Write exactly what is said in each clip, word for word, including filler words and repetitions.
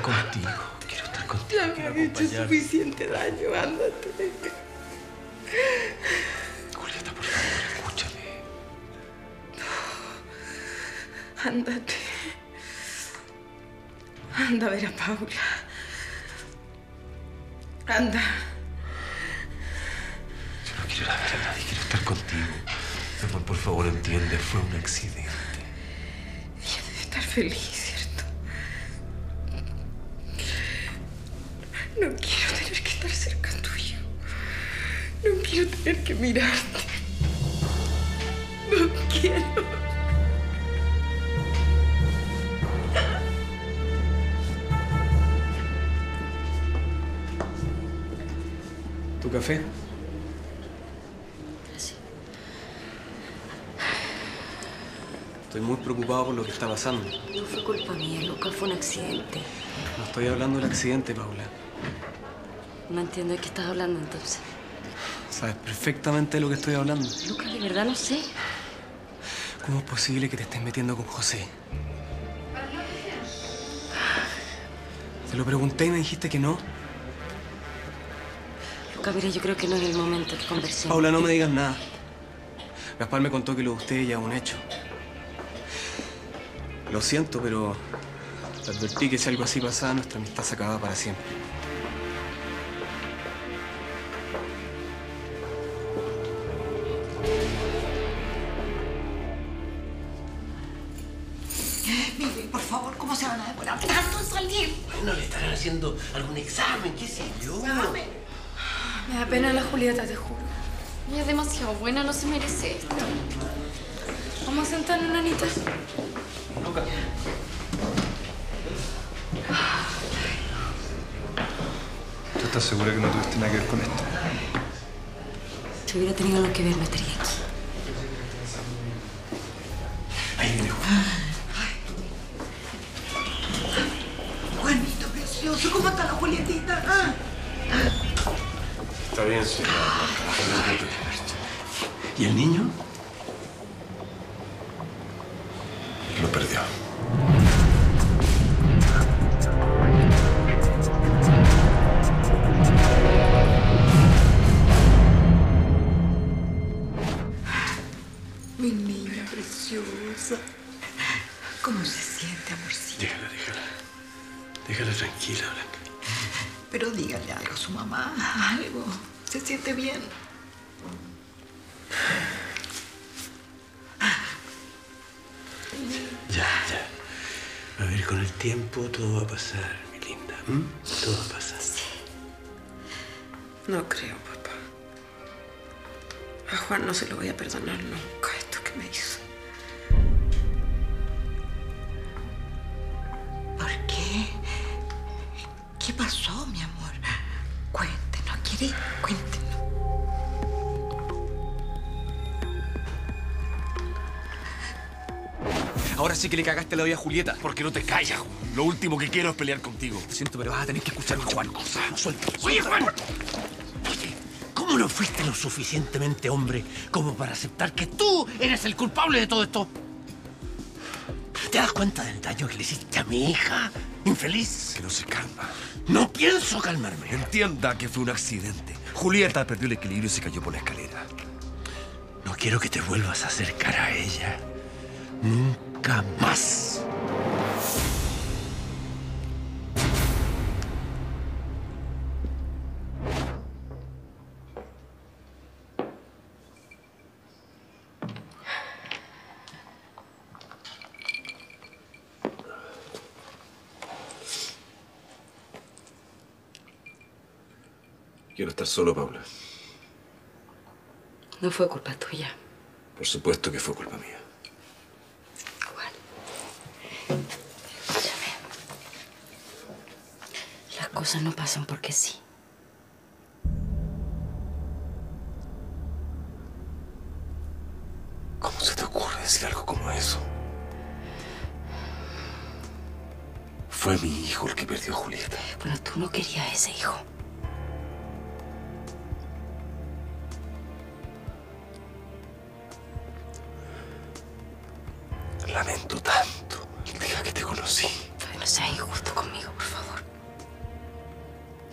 contigo. Quiero estar contigo. Ya me has hecho suficiente daño. Ándate. Julieta, por favor, escúchame. Ándate. Anda a ver a Paula. Anda. Yo no quiero ir a ver a nadie, quiero estar contigo. Mi amor, por favor, entiende, fue un accidente. Ella debe estar feliz, ¿cierto? No quiero tener que estar cerca tuyo. No quiero tener que mirarte. No quiero. ¿Tu café? Gracias. Estoy muy preocupado por lo que está pasando. No fue culpa mía, Lucas, fue un accidente. No estoy hablando del accidente, Paula. No entiendo de qué estás hablando, entonces. Sabes perfectamente de lo que estoy hablando. Lucas, de verdad no sé. ¿Cómo es posible que te estés metiendo con José? Te lo pregunté y me dijiste que no. Lucas, mira, yo creo que no es el momento que conversemos. Paula, no me digas nada. Gaspar me contó que lo de ustedes ya es un hecho. Lo siento, pero te advertí que si algo así pasaba, nuestra amistad se acababa para siempre. Mire, por favor, ¿cómo se van a demorar tanto en salir? No le estarán haciendo algún examen, qué sé yo. Dame. Me da pena la Julieta, te juro. Ella es demasiado buena, no se merece esto. Vamos a sentarnos, nanita. Lucas. ¿Tú estás segura que no tuviste nada que ver con esto? Si hubiera tenido algo que ver, no estaría aquí. Ahí viene Juan. Juanito, precioso, ¿cómo está la Julietita? ¿Ah? Está bien, señora. ¿Y el niño? Lo perdió. Mi niña preciosa. ¿Cómo se siente, amorcito? Déjala, déjala. Déjala tranquila, Blanca. Pero dígale algo a su mamá, algo. ¿Se siente bien? Ya, ya. A ver, con el tiempo todo va a pasar, mi linda. ¿Mm? Todo va a pasar. Sí. No creo, papá. A Juan no se lo voy a perdonar nunca esto que me hizo. ¿Por qué? ¿Qué pasó, mi amor? Cuéntenos, ¿quiere? Cuéntenos. Ahora sí que le cagaste la vida a Julieta. ¿Por qué no te callas, Juan? Lo último que quiero es pelear contigo. Lo siento, pero vas a tener que escucharme, Juan. Suelta. Oye, Juan. Oye, ¿cómo no fuiste lo suficientemente hombre como para aceptar que tú eres el culpable de todo esto? ¿Te das cuenta del daño que le hiciste a mi hija? Infeliz. Que no se calma. No pienso calmarme. Entienda que fue un accidente. Julieta perdió el equilibrio y se cayó por la escalera. No quiero que te vuelvas a acercar a ella. Nunca más. Quiero estar solo, Paula. No fue culpa tuya. Por supuesto que fue culpa mía. Juan. Escúchame. Las cosas no pasan porque sí. ¿Cómo se te ocurre decir algo como eso? Fue mi hijo el que perdió a Julieta. Bueno, tú no querías a ese hijo. Lamento tanto el día que te conocí. Ay, no seas injusto conmigo, por favor.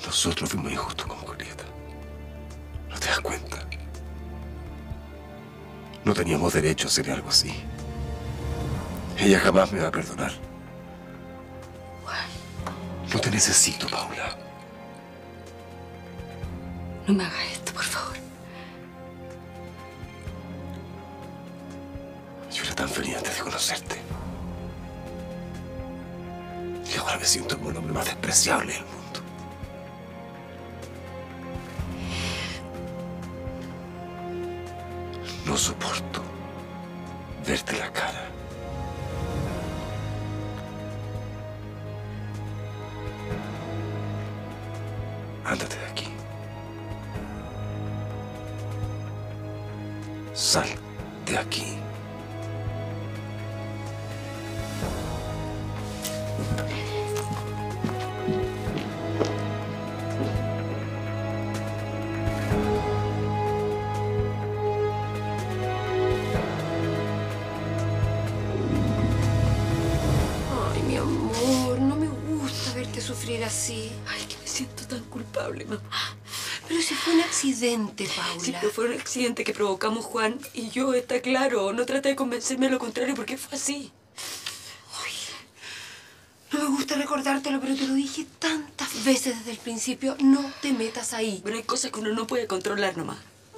Nosotros fuimos injustos con Julieta. ¿No te das cuenta? No teníamos derecho a hacer algo así. Ella jamás me va a perdonar. Juan, No te necesito, Paula. no me hagas esto, por favor. Yo era tan feliz antes de conocerte. Y ahora me siento como el hombre más despreciable del mundo. No soporto verte la cara. Ándate de aquí. Sal de aquí. Ay, mi amor, no me gusta verte sufrir así. Ay, que me siento tan culpable, mamá. Pero si fue un accidente, Paula. Sí, pero fue un accidente que provocamos Juan y yo, está claro. No trate de convencerme de lo contrario porque fue así. No me gusta recordártelo, pero te lo dije tantas veces desde el principio. No te metas ahí. Pero hay cosas que uno no puede controlar nomás.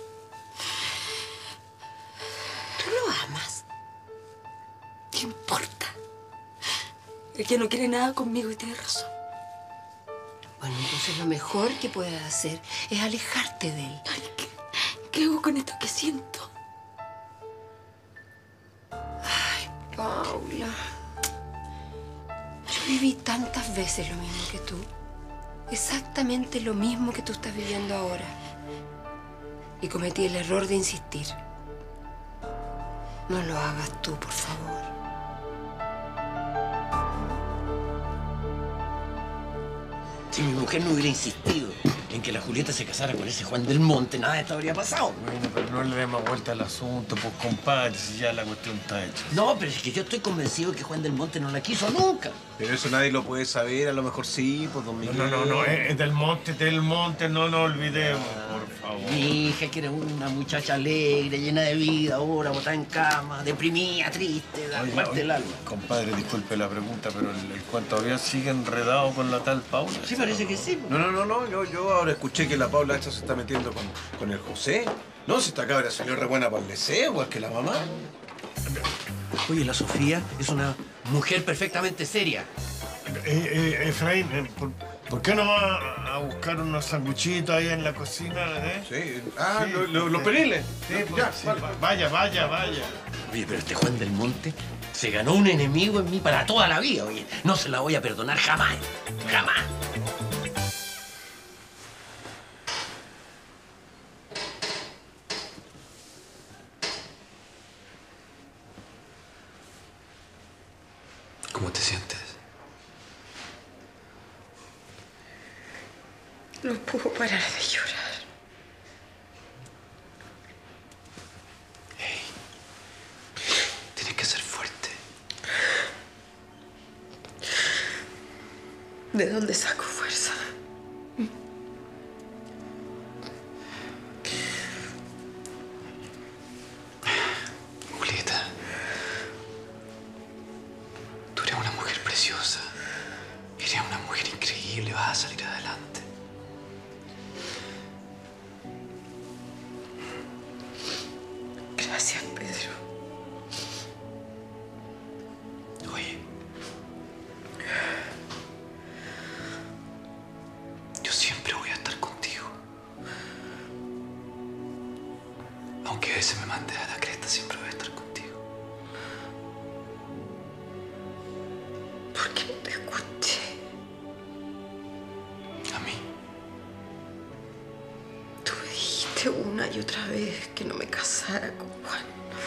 ¿Tú lo amas? ¿Qué importa? El que no quiere nada conmigo y tiene razón. Bueno, entonces lo mejor que puedes hacer es alejarte de él. Ay, ¿qué, qué hago con esto que siento? Ay, Paula. Yo viví tantas veces lo mismo que tú. Exactamente lo mismo que tú estás viviendo ahora. Y cometí el error de insistir. No lo hagas tú, por favor. Si mi mujer no hubiera insistido en que la Julieta se casara con ese Juan del Monte, nada de esto habría pasado. Bueno, pero no le demos vuelta al asunto, pues, compadre, si ya la cuestión está hecha. No, pero es que yo estoy convencido que Juan del Monte no la quiso nunca. Pero eso nadie lo puede saber, a lo mejor sí, pues, don Miguel. No, no, no, es es del monte, del monte, no nos olvidemos, por favor. Mi hija quiere una muchacha alegre, llena de vida, ahora botada en cama, deprimida, triste, da Oiga, parte del oiga, alma. compadre, disculpe la pregunta, pero el, el Juan todavía sigue enredado con la tal Paula. Sí, parece que sí. No, no, no, no, yo, yo ahora escuché que la Paula esta se está metiendo con, con el José. No, si esta cabra salió re buena para el deseo, igual que la mamá. Oye, la Sofía es una mujer perfectamente seria. Eh, eh, Efraín, eh, ¿por, por qué no va a buscar unos sanguchitos ahí en la cocina? ¿Eh? Sí. Ah, Sí, lo- lo- los sí. periles. Sí, Ya, pues, sí, vale. va- vaya, vaya, vaya. Oye, pero este Juan del Monte se ganó un enemigo en mí para toda la vida, oye. No se la voy a perdonar jamás, jamás. ¿Cómo te sientes? No puedo parar de llorar. Tienes que ser fuerte. ¿De dónde saco fuerza? Julieta, tú eres una mujer preciosa. Eres una mujer increíble. Vas a salir adelante. Gracias, Pedro. Oye, yo siempre voy a estar contigo. Aunque a veces me mandes a la cresta, siempre voy a estar contigo. ¿Por qué no te escuché? A mí. Tú me dijiste una y otra vez que no me casara con Juan.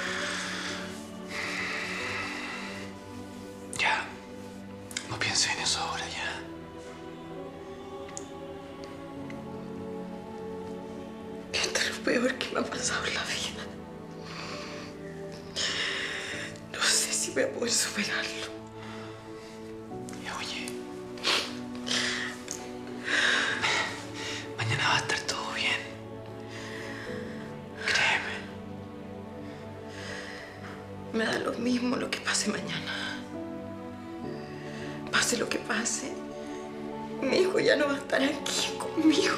Ya. No pienses en eso ahora, ya. Esto es lo peor que me ha pasado en la vida. No sé si voy a poder superarlo. Y oye, Me da lo mismo lo que pase mañana. Pase lo que pase, mi hijo ya no va a estar aquí conmigo.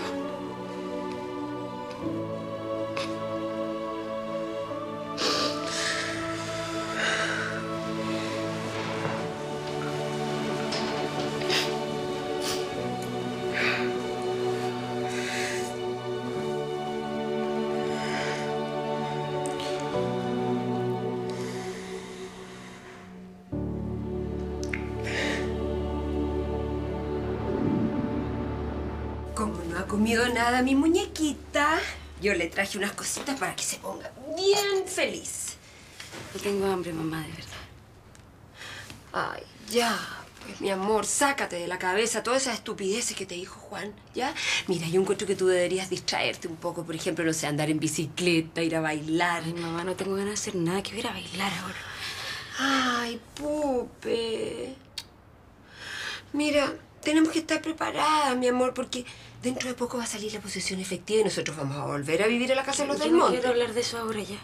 Como no ha comido nada mi muñequita, yo le traje unas cositas para que se ponga bien feliz. No tengo hambre, mamá, de verdad. Ay, ya, pues mi amor, sácate de la cabeza todas esas estupideces que te dijo Juan, ¿ya? Mira, yo encuentro que tú deberías distraerte un poco, por ejemplo, no sé, andar en bicicleta, ir a bailar. Ay, mamá, no tengo ganas de hacer nada, que voy a ir a bailar ahora. Ay, Pupe. Mira, tenemos que estar preparadas, mi amor, porque dentro de poco va a salir la posesión efectiva y nosotros vamos a volver a vivir a la casa de los Yo del no monte. quiero hablar de eso ahora ya.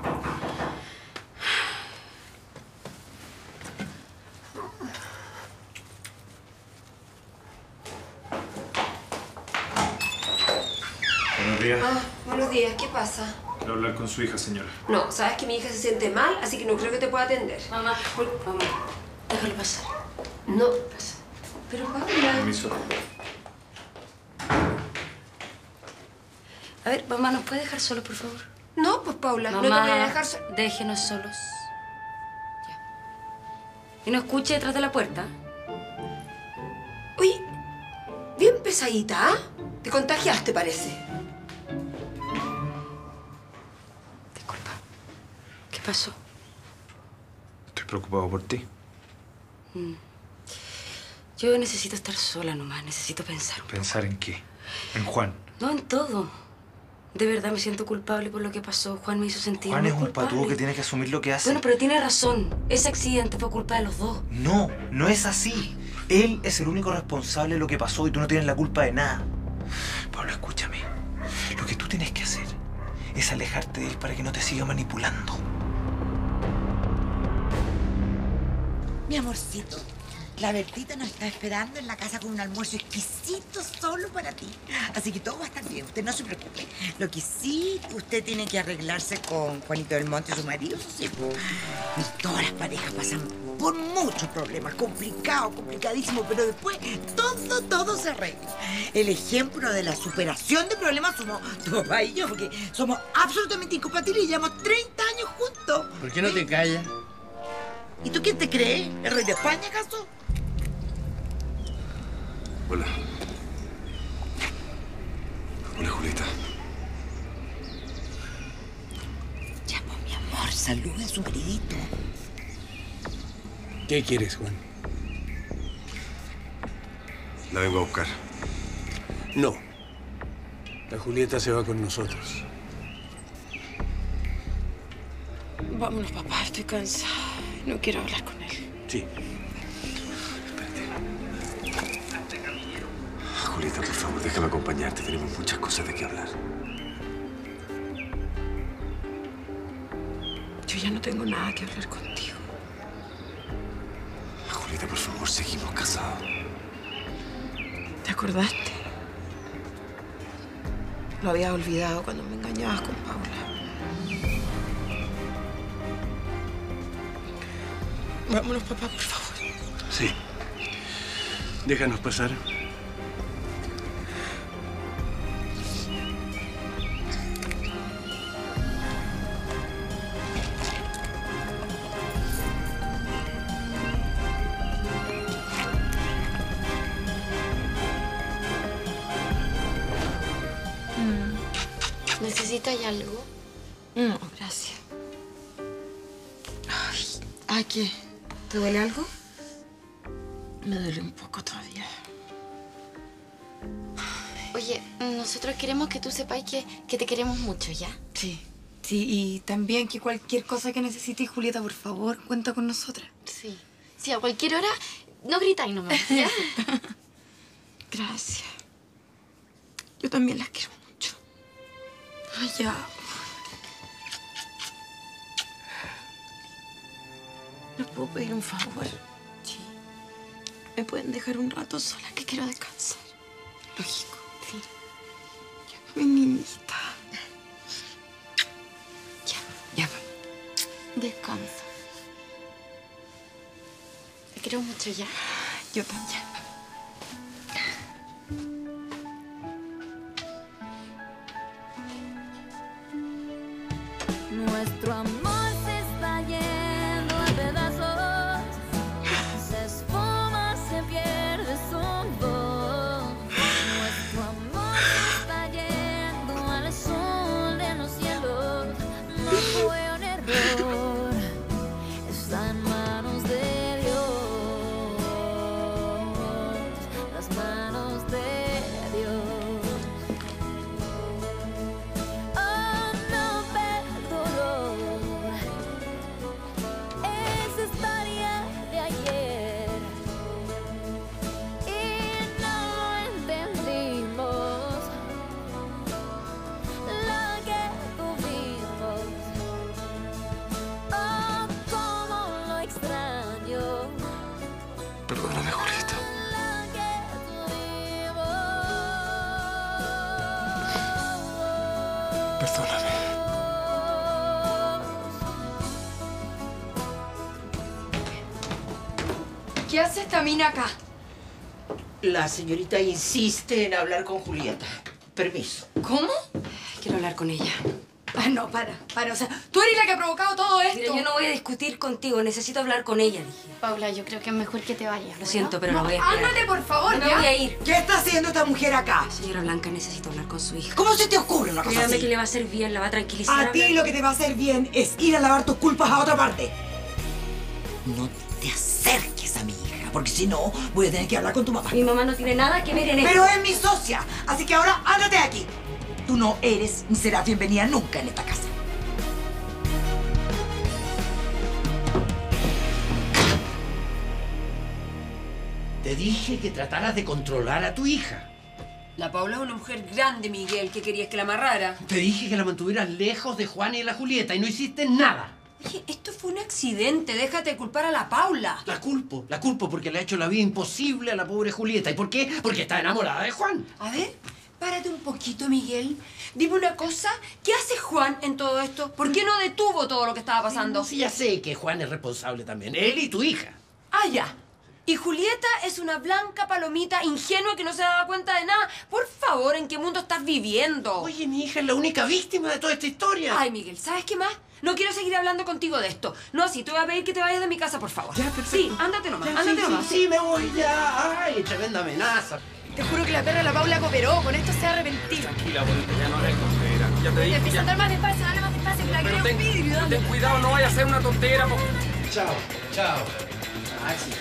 Buenos días. Ah, buenos días, ¿qué pasa? Quiero hablar con su hija, señora. No, sabes que mi hija se siente mal, así que no creo que te pueda atender. Mamá, mamá, déjalo pasar. No, pasa. Pero Paula... Permiso. A ver, mamá, ¿nos puede dejar solos, por favor? No, pues Paula, Mamá, no te voy a dejar solos. Déjenos solos. Ya. Y no escuche detrás de la puerta. Oye, bien pesadita, ¿ah? Te contagiaste, parece. Disculpa. ¿Qué pasó? Estoy preocupado por ti. Mm. Yo necesito estar sola nomás, necesito pensar. ¿Pensar en qué? ¿En Juan? No, en todo. De verdad me siento culpable por lo que pasó. Juan me hizo sentir Juan muy es un culpable. patúo que tiene que asumir lo que hace. Bueno, pero tiene razón. Ese accidente fue culpa de los dos. No, no es así. Él es el único responsable de lo que pasó y tú no tienes la culpa de nada. Pablo, escúchame. Lo que tú tienes que hacer es alejarte de él para que no te siga manipulando. Mi amorcito, la Bertita nos está esperando en la casa con un almuerzo exquisito solo para ti. Así que todo va a estar bien, usted no se preocupe. Lo que sí, usted tiene que arreglarse con Juanito del Monte, su marido, eso sí. Y todas las parejas pasan por muchos problemas, complicado, complicadísimo, pero después todo, todo se arregla. El ejemplo de la superación de problemas somos tu papá y yo, porque somos absolutamente incompatibles y llevamos treinta años juntos. ¿Por qué no te callas? ¿Y tú quién te crees? ¿El rey de España, acaso? Hola. Hola, Julieta. Ya, pues, mi amor, saluda a su maridito. ¿Qué quieres, Juan? La vengo a buscar. No. La Julieta se va con nosotros. Vámonos, papá, estoy cansada. No quiero hablar con él. Sí. Julieta, por favor, déjame acompañarte. Tenemos muchas cosas de qué hablar. Yo ya no tengo nada que hablar contigo. Julieta, por favor, seguimos casados. ¿Te acordaste? Lo había olvidado cuando me engañabas con Paula. Vámonos, papá, por favor. Sí. Déjanos pasar. ¿Necesitas algo? No, gracias. Ay, ay, ¿qué? ¿Te duele algo? Me duele un poco todavía. Oye, nosotros queremos que tú sepáis que, que te queremos mucho, ¿ya? Sí, sí, y también que cualquier cosa que necesites, Julieta, por favor, cuenta con nosotras. Sí. Sí, a cualquier hora, no gritáis nomás, ¿ya? Gracias. Yo también las quiero mucho. Ay, ya. ¿Les puedo pedir un favor? Sí. ¿Me pueden dejar un rato sola que quiero descansar? Lógico. Sí. Mi niñita. Ya, ya. Descansa. Te quiero mucho ya. Yo también. Nuestro amor se está yendo a pedazos, se esfuma, se pierde su voz. Nuestro amor se está yendo al sol de los cielos, no fue un error, está en manos de Dios, las manos de Dios. Perdóname, Julieta. Perdóname. ¿Qué hace esta mina acá? La señorita insiste en hablar con Julieta. Permiso. ¿Cómo? Quiero hablar con ella. Ah, no, para, para. O sea, tú eres la que ha provocado todo esto. Mira, yo no voy a discutir contigo. Necesito hablar con ella, dije. Paula, yo creo que es mejor que te vayas. Lo ¿bueno? siento, pero no, No, voy a esperar. ándate, por favor, No me ya. voy a ir. ¿Qué está haciendo esta mujer acá? Señora Blanca, necesito hablar con su hija. ¿Cómo se te ocurre una cosa Créame así? que le va a hacer bien, la va a tranquilizar. A ti hablar- lo que te va a hacer bien es ir a lavar tus culpas a otra parte. No te acerques a mi hija, porque si no, voy a tener que hablar con tu mamá. Mi mamá no tiene nada que ver en esto. Pero es mi socia, así que ahora ándate de aquí. Tú no eres ni serás bienvenida nunca en esta casa. Te dije que trataras de controlar a tu hija. La Paula es una mujer grande, Miguel. ¿Qué querías que la amarrara? Te dije que la mantuvieras lejos de Juan y de la Julieta y no hiciste nada. Oye, esto fue un accidente. Déjate de culpar a la Paula. La culpo, la culpo porque le ha hecho la vida imposible a la pobre Julieta. ¿Y por qué? Porque está enamorada de Juan. A ver, párate un poquito, Miguel. Dime una cosa. ¿Qué hace Juan en todo esto? ¿Por qué no detuvo todo lo que estaba pasando? Sí, ya sé que Juan es responsable también. Él y tu hija. Ah, ya. Y Julieta es una blanca palomita ingenua que no se daba cuenta de nada. Por favor, ¿en qué mundo estás viviendo? Oye, mi hija es la única víctima de toda esta historia. Ay, Miguel, ¿sabes qué más? No quiero seguir hablando contigo de esto. No, sí, te voy a pedir que te vayas de mi casa, por favor. Ya, perfecto. Sí, ándate nomás, Ya, ándate sí, nomás. sí, sí, me voy ya. Ay, tremenda amenaza. Te juro que la perra de la Paula cooperó. Con esto se va a arrepentir. Tranquila, bonita, ya no eres tontera. Ya te Te dije, empieza a ya. andar más despacio, dale más despacio, que la Pero creo un vidrio. ten, dale. ten cuidado, no vaya a ser una tontera. po. Chao, chao. Ay, sí,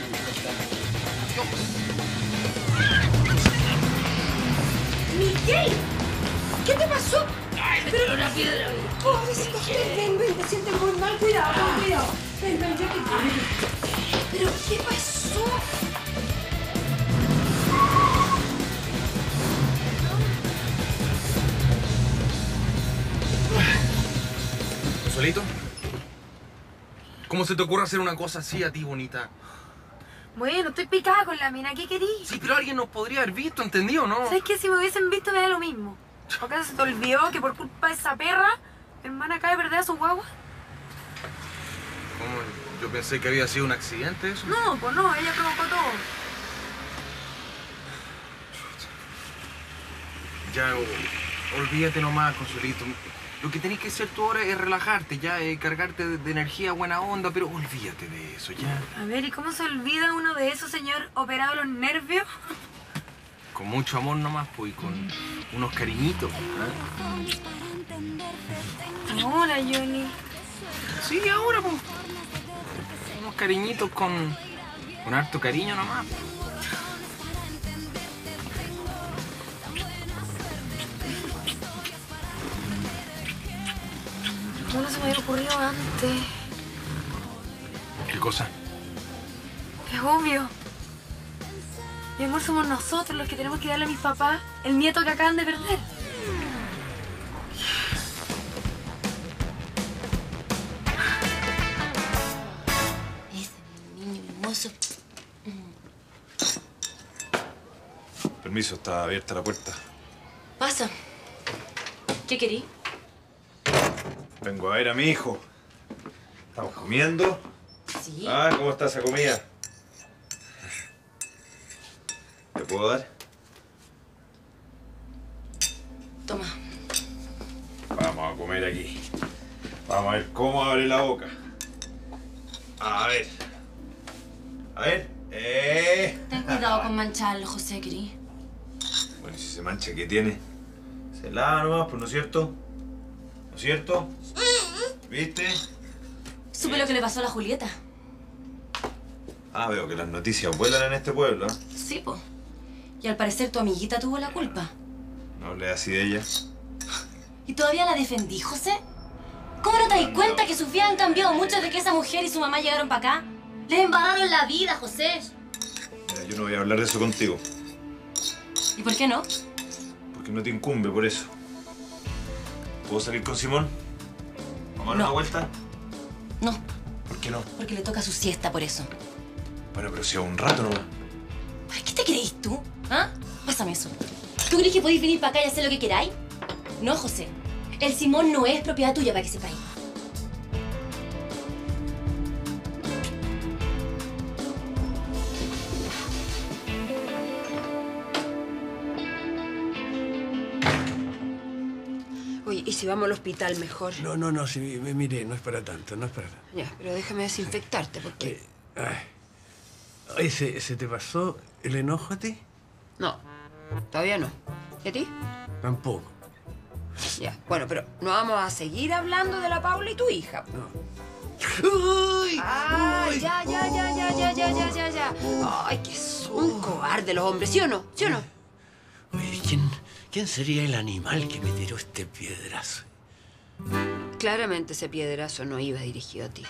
¡Miguel! ¿Qué te pasó? Ay, pero una piedra. Oh, ven, ven, ven, te sientes muy mal. Cuidado, con cuidado. Ven, ven, yo te cuido. ¿Pero qué pasó? ¿Solito? ¿Cómo se te ocurre hacer una cosa así a ti, bonita? Bueno, estoy picada con la mina. ¿Qué querís? Sí, pero alguien nos podría haber visto, ¿entendido, no? ¿Sabes qué? Si me hubiesen visto me da lo mismo. ¿Acaso se te olvidó que por culpa de esa perra mi hermana acaba de perder a su guagua? ¿Cómo? Yo pensé que había sido un accidente eso. No, pues no, ella provocó todo. Ya, o- olvídate nomás, Consuelito. Lo que tenés que hacer tú ahora es relajarte, ya, eh, cargarte de, de energía, buena onda, pero olvídate de eso, ya. A ver, ¿y cómo se olvida uno de esos, señor, operado los nervios? Con mucho amor nomás, pues, y con unos cariñitos. ¿eh? Hola, Johnny. Sí, ahora, pues. Unos cariñitos con, con harto cariño nomás. ¿Cómo no se me había ocurrido antes? ¿Qué cosa? Es obvio. Mi amor, somos nosotros los que tenemos que darle a mis papás el nieto que acaban de perder. Permiso, está abierta la puerta. Pasa. ¿Qué querí? Vengo a ver a mi hijo. ¿Estamos comiendo? Sí. Ah, ¿cómo está esa comida? ¿Te puedo dar? Toma. Vamos a comer aquí. Vamos a ver cómo abre la boca. A ver. A ver. Eh. Ten cuidado con mancharlo, José, querí. Bueno, si se mancha, ¿qué tiene? Se lava nomás, pues, ¿no es cierto? ¿No es cierto? ¿Viste? Supe lo que le pasó a la Julieta. Ah, veo que las noticias vuelan en este pueblo, ¿eh? Sí, po. Y al parecer tu amiguita tuvo la culpa. No hablé así de ella. ¿Y todavía la defendí, José? ¿Cómo no te das cuenta que sus vidas han cambiado mucho desde que esa mujer y su mamá llegaron para acá? Les embarraron la vida, José. Mira, yo no voy a hablar de eso contigo. ¿Y por qué no? Porque no te incumbe por eso. ¿Puedo salir con Simón? ¿Vamos a dar No. una vuelta? No, ¿Por qué no? porque le toca su siesta por eso. Bueno, pero si a un rato nomás. Ay, ¿qué te creís tú? ¿Ah? Pásame eso. ¿Tú crees que podéis venir para acá y hacer lo que queráis? No, José. El Simón no es propiedad tuya, para que sepáis. Oye, ¿y si vamos al hospital mejor? No, no, no, sí, mire, no es para tanto, no es para tanto. Ya, pero déjame desinfectarte, porque... Ay. Ay, ¿se, ¿se te pasó el enojo a ti? No, todavía no. ¿Y a ti? Tampoco. Ya, bueno, pero no vamos a seguir hablando de la Paula y tu hija. No. ¡Uy! ¡Ah! uy, ya, ya, ya, ya, ya, ya, ya, ya, ya. ¡Ay, que son cobardes los hombres! ¿Sí o no? ¿Sí o no? Oye, ¿quién, ¿quién sería el animal que me tiró este piedrazo? Claramente ese piedrazo no iba dirigido a ti.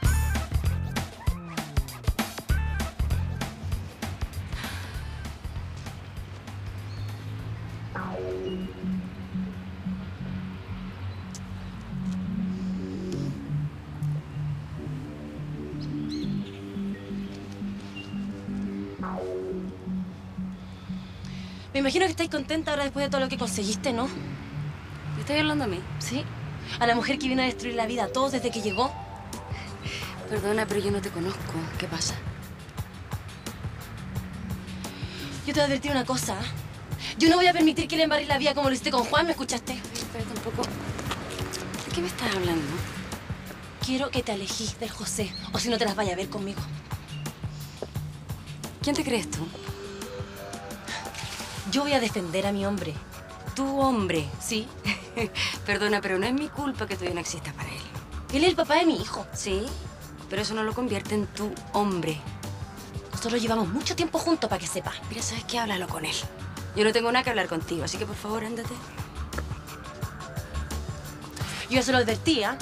Me imagino que estáis contenta ahora después de todo lo que conseguiste, ¿no? ¿Me estáis hablando a mí? Sí. A la mujer que vino a destruir la vida a todos desde que llegó. Perdona, pero yo no te conozco. ¿Qué pasa? Yo te voy a advertir una cosa. Yo no voy a permitir que le embarres la vida como lo hiciste con Juan, ¿me escuchaste? Pero tampoco... ¿De qué me estás hablando? Quiero que te alejís del José, o si no te las vayas a ver conmigo. ¿Quién te crees tú? Yo voy a defender a mi hombre. Tu hombre, ¿sí? Perdona, pero no es mi culpa que tú ya no existas para él. Él es el papá de mi hijo. Sí, pero eso no lo convierte en tu hombre. Nosotros llevamos mucho tiempo juntos, para que sepas. Mira, ¿sabes qué? Háblalo con él. Yo no tengo nada que hablar contigo, así que por favor, ándate. Yo ya se lo advertí, ¿ah?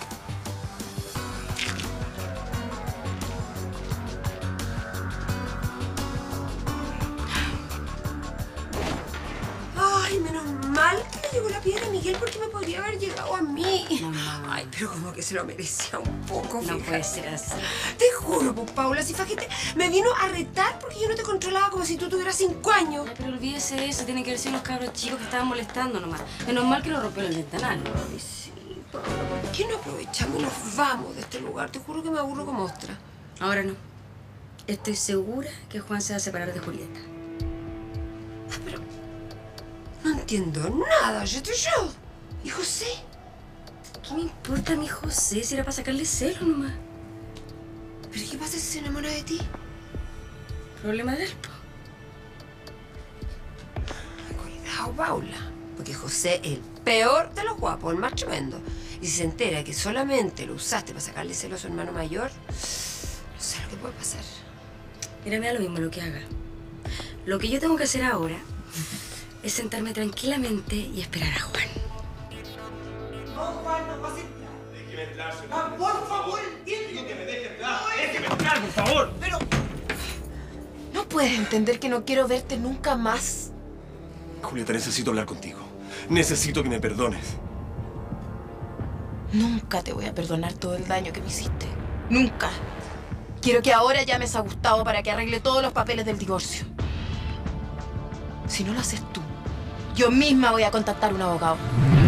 Ay, menos mal que le llegó la piedra a Miguel porque me podría haber llegado a mí. No, no, Ay, pero como que se lo merecía un poco, No fíjate. puede ser así. Te juro, pues, Paula, si fíjate, me vino a retar porque yo no te controlaba como si tú tuvieras cinco años. Ay, pero olvídese de eso. Tienen que haber sido los cabros chicos que estaban molestando nomás. Menos mal que no rompieron el ventanal. Ay, sí, Paula, ¿por qué no aprovechamos y nos vamos de este lugar? Te juro que me aburro como ostra. Ahora no. Estoy segura que Juan se va a separar de Julieta. Ah, pero no entiendo nada, yo te yo. ¿Y José? ¿Qué me importa mi José si era para sacarle celo nomás? ¿Pero qué pasa si se enamora de ti? Problema de él, po. Cuidado, Paula, porque José es el peor de los guapos, el más tremendo. Y si se entera que solamente lo usaste para sacarle celos a su hermano mayor, no sé lo que puede pasar. Mira, me da lo mismo lo que haga. Lo que yo tengo que hacer ahora es sentarme tranquilamente y esperar a Juan. No, Juan, no pasa entrar. Déjeme entrar, señor. Juan, por favor, entiende. Digo que me deje entrar. Déjeme entrar, por favor. Pero ¿No puedes entender que no quiero verte nunca más? Julieta, necesito hablar contigo. Necesito que me perdones. Nunca te voy a perdonar todo el daño que me hiciste. Nunca. Quiero que ahora llames a Gustavo para que arregle todos los papeles del divorcio. Si no lo haces tú, yo misma voy a contactar a un abogado.